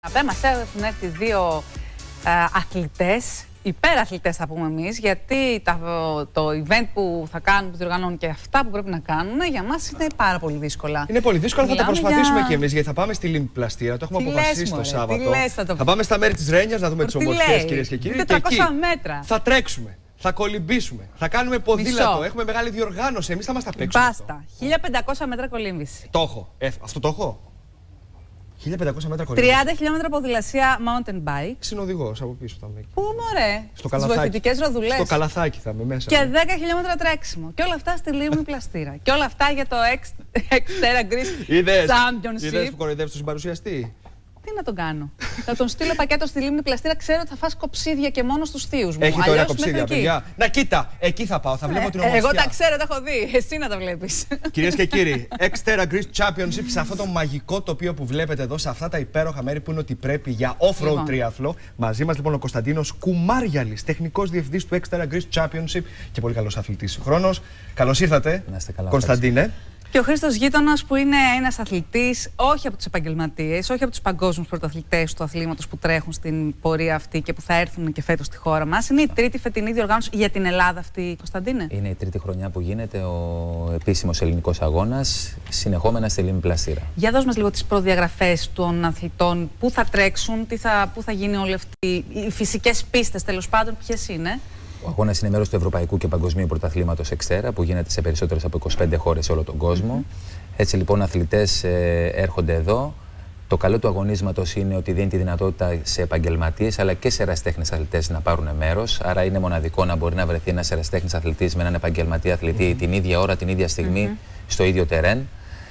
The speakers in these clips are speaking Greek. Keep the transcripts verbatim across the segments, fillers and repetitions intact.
Απέ μας έχουν έρθει δύο ε, αθλητές, υπεραθλητές θα πούμε εμείς, γιατί τα, το event που θα κάνουν, που διοργανώνουν και αυτά που πρέπει να κάνουν, για μας είναι πάρα πολύ δύσκολα. Είναι πολύ δύσκολο, θα το προσπαθήσουμε για... κι εμείς, γιατί θα πάμε στη Λιμπλαστήρα, το έχουμε τι αποφασίσει το Σάββατο. Λες, θα, το... θα πάμε στα μέρη της Ρένιας να δούμε τις ομορφιές, κυρίες και κύριοι. τετρακόσια μέτρα. Θα τρέξουμε. Θα κολυμπήσουμε, θα κάνουμε ποδήλατο, Μισό. Έχουμε μεγάλη διοργάνωση. Εμείς θα μας τα παίξουμε. Μπάστα. χίλια πεντακόσια μέτρα κολύμβηση. Το έχω. Ε, αυτό το έχω. χίλια πεντακόσια μέτρα κολύμβηση. τριάντα χιλιόμετρα ποδηλασία mountain bike. Συνοδηγός από πίσω θα είμαι. Πού μωρέ. Στο Στις βοηθητικές ροδουλές. Στο καλαθάκι θα είμαι μέσα. Και δέκα χιλιόμετρα τρέξιμο. Και όλα αυτά στη Λίμνη Πλαστήρα. Και όλα αυτά για το Xterra Greece Championship. Είδες που κοροϊδεύεις τον συμπαρουσιαστή. Τι να τον κάνω. Θα τον στείλω πακέτο στη Λίμνη Πλαστήρα. Ξέρω ότι θα φας κοψίδια και μόνο στους θείους μου. Έχει τώρα κοψίδια, παιδιά. Να κοίτα, εκεί θα πάω. Θα βλέπω την ομορφιά. Εγώ τα ξέρω, τα έχω δει. Εσύ να τα βλέπεις. Κυρίες και κύριοι, Xterra Greece Championship, σε αυτό το μαγικό τοπίο που βλέπετε εδώ, σε αυτά τα υπέροχα μέρη που είναι ότι πρέπει για off-road λοιπόν. τριάθλο. Μαζί μας λοιπόν ο Κωνσταντίνος Κουμάριαλης, τεχνικός διευθυντής του Xterra Greece Championship και πολύ καλός αθλητής χρόνος. Καλώς ήρθατε, Κωνσταντίνε. Και ο Χρήστος Γείτονας, που είναι ένας αθλητής, όχι από τους επαγγελματίες, όχι από τους παγκόσμιους πρωταθλητές του αθλήματος που τρέχουν στην πορεία αυτή και που θα έρθουν και φέτος στη χώρα μας. Είναι η τρίτη φετινή διοργάνωση για την Ελλάδα αυτή, Κωνσταντίνε. Είναι η τρίτη χρονιά που γίνεται ο επίσημος ελληνικός αγώνας, συνεχόμενα στη Λίμνη Πλαστήρα. Για δώσ' μας λίγο τις προδιαγραφές των αθλητών, πού θα τρέξουν, τι θα, πού θα γίνει όλη αυτή, οι φυσικές πίστες τέλος πάντων, ποιες είναι. Ο αγώνας είναι μέρος του Ευρωπαϊκού και Παγκοσμίου Πρωταθλήματος Xterra, που γίνεται σε περισσότερες από είκοσι πέντε χώρες σε όλο τον κόσμο. Mm-hmm. Έτσι λοιπόν οι αθλητές ε, έρχονται εδώ. Το καλό του αγωνίσματος είναι ότι δίνει τη δυνατότητα σε επαγγελματίες αλλά και σε ερασιτέχνες αθλητές να πάρουν μέρος. Άρα είναι μοναδικό να μπορεί να βρεθεί ένας ερασιτέχνης αθλητής με έναν επαγγελματία αθλητή mm-hmm. την ίδια ώρα, την ίδια στιγμή, mm-hmm. στο ίδιο τερέν.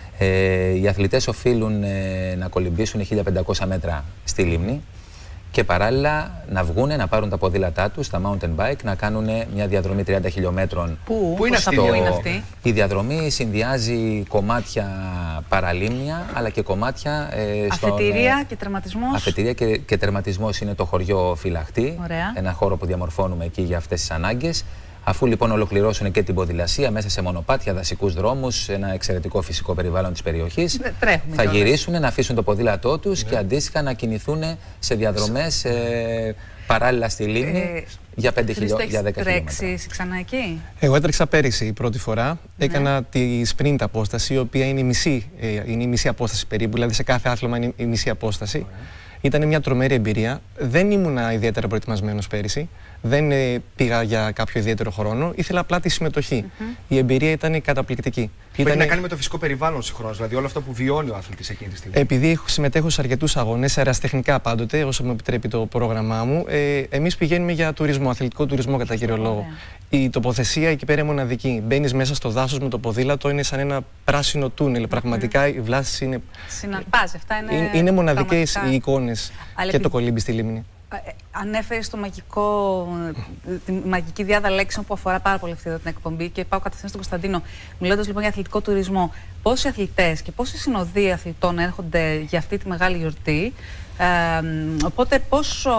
Ε, οι αθλητές οφείλουν ε, να κολυμπήσουν χίλια πεντακόσια μέτρα στη λίμνη. Και παράλληλα να βγουν, να πάρουν τα ποδήλατά τους, τα mountain bike, να κάνουν μια διαδρομή τριάντα χιλιόμετρων. Πού, Πού είναι, αυτή? Το... είναι αυτή? Η διαδρομή συνδυάζει κομμάτια παραλίμνια, αλλά και κομμάτια ε, στον... Αφετηρία και τερματισμός. Αφετηρία και, και τερματισμός είναι το χωριό Φυλαχτή. Ωραία. Ένα χώρο που διαμορφώνουμε εκεί για αυτές τις ανάγκες. Αφού λοιπόν ολοκληρώσουν και την ποδηλασία μέσα σε μονοπάτια, δασικούς δρόμους, ένα εξαιρετικό φυσικό περιβάλλον της περιοχής, θα γυρίσουν, να αφήσουν το ποδήλατό τους ναι. και αντίστοιχα να κινηθούν σε διαδρομές ε, παράλληλα στη λίμνη ε, για, πέντε χιλιό, για δέκα χιλιόμετρα. Τρέξεις ξανά εκεί? Εγώ έτρεξα πέρυσι η πρώτη φορά. Ναι. Έκανα τη sprint απόσταση, η οποία είναι η μισή, ε, είναι η μισή απόσταση περίπου, δηλαδή σε κάθε άθλημα είναι η μισή απόσταση. Ναι. Ήταν μια τρομερή εμπειρία. Δεν ήμουνα ιδιαίτερα προετοιμασμένος πέρυσι. Δεν ε, πήγα για κάποιο ιδιαίτερο χρόνο. Ήθελα απλά τη συμμετοχή. Mm-hmm. Η εμπειρία ήταν καταπληκτική. Που Ήτανε... έχει να κάνει με το φυσικό περιβάλλον συγχρόνως, δηλαδή όλο αυτό που βιώνει ο αθλητής εκείνη τη στιγμή. Επειδή συμμετέχω σε αρκετούς αγώνες, αεραστεχνικά πάντοτε, όσο μου επιτρέπει το πρόγραμμά μου, ε, εμείς πηγαίνουμε για τουρισμό, αθλητικό τουρισμό κατά κύριο λόγο. Yeah. Η τοποθεσία εκεί πέρα είναι μοναδική. Μπαίνεις μέσα στο δάσος με το ποδήλατο, είναι σαν ένα πράσινο τούνελ. Mm-hmm. Πραγματικά οι βλάσεις είναι. Συναρπάζει, αυτά είναι. Είναι, είναι μοναδικές οι εικόνες και το κολύμπι στη λίμνη. Ανέφερε το μαγικό, τη μαγική διάδα λέξεων που αφορά πάρα πολύ αυτή εδώ την εκπομπή και πάω κατευθείαν στον Κωνσταντίνο. Μιλώντας λοιπόν για αθλητικό τουρισμό, πόσοι αθλητές και πόσοι συνοδοί αθλητών έρχονται για αυτή τη μεγάλη γιορτή, ε, οπότε πόσο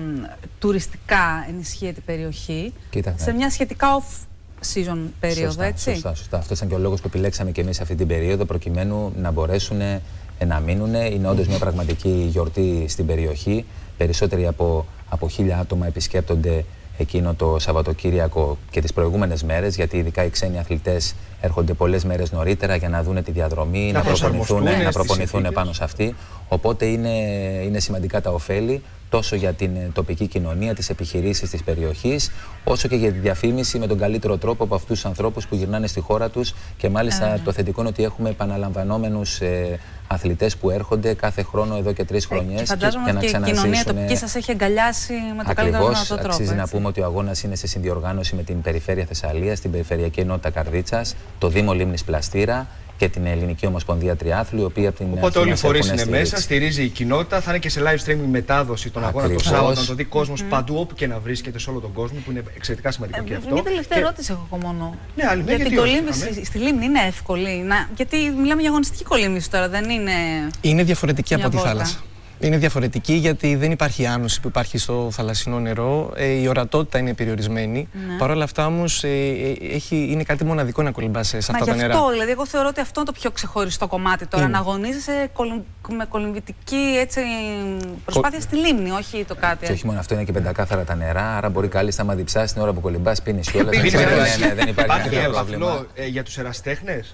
τουριστικά ενισχύεται η περιοχή. Κοίτατε. Σε μια σχετικά off-season περίοδο, σωστά, έτσι. Σωστά, σωστά. Αυτό ήταν και ο λόγος που επιλέξαμε και εμείς αυτή την περίοδο, προκειμένου να μπορέσουν να μείνουν. Είναι όντως μια πραγματική γιορτή στην περιοχή. Περισσότεροι από, από χίλια άτομα επισκέπτονται εκείνο το Σαββατοκύριακο και τις προηγούμενες μέρες, γιατί ειδικά οι ξένοι αθλητές έρχονται πολλές μέρες νωρίτερα για να δουν τη διαδρομή, να, να προπονηθούν, να προπονηθούν πάνω σε αυτή. Οπότε είναι, είναι σημαντικά τα ωφέλη τόσο για την τοπική κοινωνία, τις επιχειρήσεις της περιοχής, όσο και για τη διαφήμιση με τον καλύτερο τρόπο από αυτούς τους ανθρώπους που γυρνάνε στη χώρα τους. Και μάλιστα ε. το θετικό είναι ότι έχουμε επαναλαμβανόμενους ε, αθλητές που έρχονται κάθε χρόνο εδώ και τρεις χρονιές. Και φαντάζομαι και, ότι και η κοινωνία τοπική σας έχει αγκαλιάσει με το καλύτερο δυνατό τρόπο. Αξίζει έτσι. Να πούμε ότι ο αγώνας είναι σε συνδιοργάνωση με την Περιφέρεια Θεσσαλίας, την Περιφερειακή Ενότητα Καρδίτσας, το Δήμο Λίμνης Πλαστήρα και την Ελληνική Ομοσπονδία Τριάθλου, η οποία από την Οπότε όλοι οι φορείς είναι μέσα, στηρίζει η κοινότητα, θα είναι και σε live streaming μετάδοση των αγώνων το Σάββατο, να το δει κόσμος mm. παντού όπου και να βρίσκεται σε όλο τον κόσμο, που είναι εξαιρετικά σημαντικό ε, και αυτό. Μια τελευταία και... ερώτηση έχω μόνο. Ναι, άλλη, γιατί γιατί η κολύμβηση στη λίμνη είναι εύκολη. Να... Γιατί μιλάμε για αγωνιστική κολύμβηση τώρα, δεν είναι. Είναι διαφορετική από τη θάλασσα. Είναι διαφορετική γιατί δεν υπάρχει άνοση που υπάρχει στο θαλασσινό νερό. Ε, η ορατότητα είναι περιορισμένη. Ναι. Παρ' όλα αυτά όμως ε, έχει, είναι κάτι μοναδικό να κολυμπάς σε αυτά τα νερά. Αυτό, δηλαδή, εγώ θεωρώ ότι αυτό είναι το πιο ξεχωριστό κομμάτι τώρα. Είναι. Να αγωνίζεσαι με κολυμβητική έτσι, προσπάθεια στη λίμνη, όχι το κάτι. Και όχι μόνο αυτό, είναι και πεντακάθαρα τα νερά. Άρα μπορεί κάλλιστα, άμα διψάσει την ώρα που κολυμπά, πίνει κιόλα. Δεν υπάρχει κανένα πρόβλημα. Για τους εραστέχνες.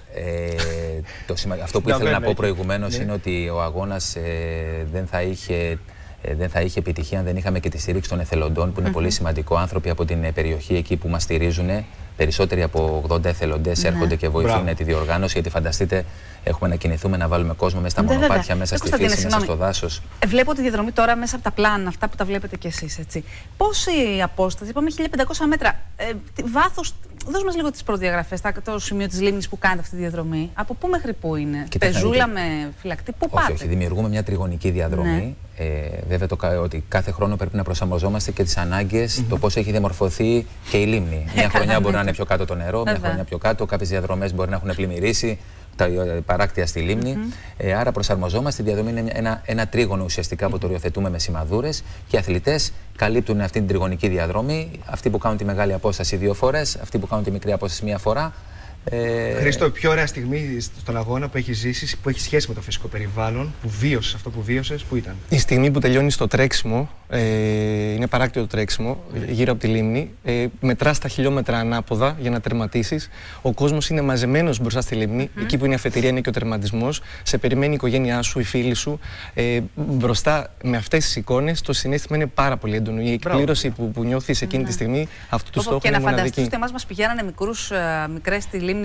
Αυτό που ήθελα να πω προηγουμένως είναι ότι ο αγώνας δεν θα είχε. Δεν θα είχε επιτυχία αν δεν είχαμε και τη στήριξη των εθελοντών, που είναι mm-hmm. πολύ σημαντικό. Άνθρωποι από την περιοχή εκεί που μας στηρίζουν. Περισσότεροι από ογδόντα εθελοντές mm-hmm. έρχονται και βοηθούν Μπράβο. τη διοργάνωση. Γιατί φανταστείτε, έχουμε να κινηθούμε, να βάλουμε κόσμο μέσα στα ναι, μονοπάτια, βέβαια. μέσα στη φύση, μέσα στο δάσος. Βλέπω τη διαδρομή τώρα μέσα από τα πλάνα, αυτά που τα βλέπετε κι εσείς. Έτσι. Πόση απόσταση, είπαμε χίλια πεντακόσια μέτρα. Ε, βάθος, δώσ' μας λίγο τις προδιαγραφές, το σημείο της λίμνης που κάνετε αυτή τη διαδρομή. Από πού μέχρι πού είναι, Κοιτάξτε, πεζούλα με φυλακτή, πού όχι, πάτε. Όχι, δημιουργούμε μια τριγωνική διαδρομή. Ναι. Ε, βέβαια το, ότι κάθε χρόνο πρέπει να προσαρμοζόμαστε και τις ανάγκες, mm-hmm. το πώς έχει διαμορφωθεί και η λίμνη. Μια χρονιά μπορεί να είναι πιο κάτω το νερό, μια χρονιά πιο κάτω, κάποιες διαδρομές μπορεί να έχουν πλημμυρίσει, τα παράκτια στη λίμνη. Mm-hmm. ε, άρα προσαρμοζόμαστε. Η διαδρομή είναι ένα, ένα τρίγωνο ουσιαστικά που το οριοθετούμε με σημαδούρες και οι αθλητές καλύπτουν αυτή την τριγωνική διαδρομή. Αυτοί που κάνουν τη μεγάλη απόσταση δύο φορές, αυτοί που κάνουν τη μικρή απόσταση μία φορά. Ε... Χρήστο, η πιο ωραία στιγμή στον αγώνα που έχει ζήσει, που έχει σχέση με το φυσικό περιβάλλον, που βίωσες αυτό που βίωσες, πού ήταν? Η στιγμή που τελειώνει το τρέξιμο, ε, είναι παράκτιο το τρέξιμο, mm. γύρω από τη λίμνη. Ε, μετράς τα χιλιόμετρα ανάποδα για να τερματίσεις. Ο κόσμος είναι μαζεμένος μπροστά στη λίμνη, mm. εκεί που είναι η αφετηρία, είναι και ο τερματισμός. Σε περιμένει η οικογένειά σου, οι φίλοι σου. Ε, μπροστά με αυτές τις εικόνες, το συναίσθημα είναι πάρα πολύ έντονο. Η εκπλήρωση που, που νιώθεις εκείνη mm. τη στιγμή, αυτού του στόχου είναι μοναδική. Και να φανταστείς ότι εμάς μας πηγαίνανε μικρούς, μικρές στη λίμνη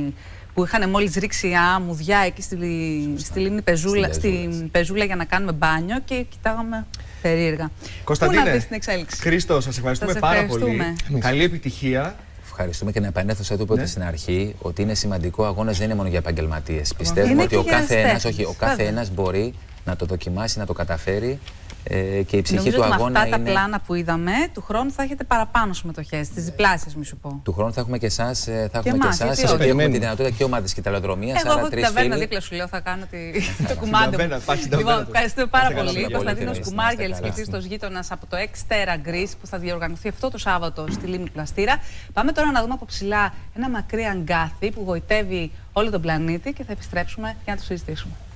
που είχαν μόλις ρίξει αμμουδιά εκεί στη, στη λίμνη Πεζούλα, στην Πεζούλα για να κάνουμε μπάνιο και κοιτάγαμε περίεργα. Κωνσταντίνε, στην εξέλιξη. Χρήστο, σας ευχαριστούμε, σας ευχαριστούμε πάρα πολύ. Καλή επιτυχία. Ευχαριστούμε και να επανέλθω σε αυτό που είπατε ναι. στην αρχή, ότι είναι σημαντικό. Ο αγώνας δεν είναι μόνο για επαγγελματίες. Πιστεύουμε ότι ο κάθε, ένας, όχι, ο κάθε ένας μπορεί να το δοκιμάσει, να το καταφέρει. Ε, και η ψυχή Νομίζω του ότι αγώνα με αυτά είναι... τα πλάνα που είδαμε, του χρόνου θα έχετε παραπάνω συμμετοχές, τις διπλάσιες, μη σου πω. Του χρόνου θα έχουμε και εσάς, θα έχουμε και, και εμάς, εσάς, γιατί έχουμε τη δυνατότητα και ομάδες κυτελοδρομίας. Εγώ έχω την ταβέρνα δίπλα σου, λέω, θα κάνω το κουμάντο μου. Λοιπόν, ευχαριστούμε πάρα πολύ. Κωνσταντίνος Κουμάργιαλης, κλειστός γείτονας από το Xterra Greece, που θα διοργανωθεί αυτό το Σάββατο στη λίμνη Πλαστήρα. Πάμε τώρα να δούμε από ψηλά ένα μακρύ αγκάθι που γοητεύει όλο τον πλανήτη και θα επιστρέψουμε για να το συζητήσουμε.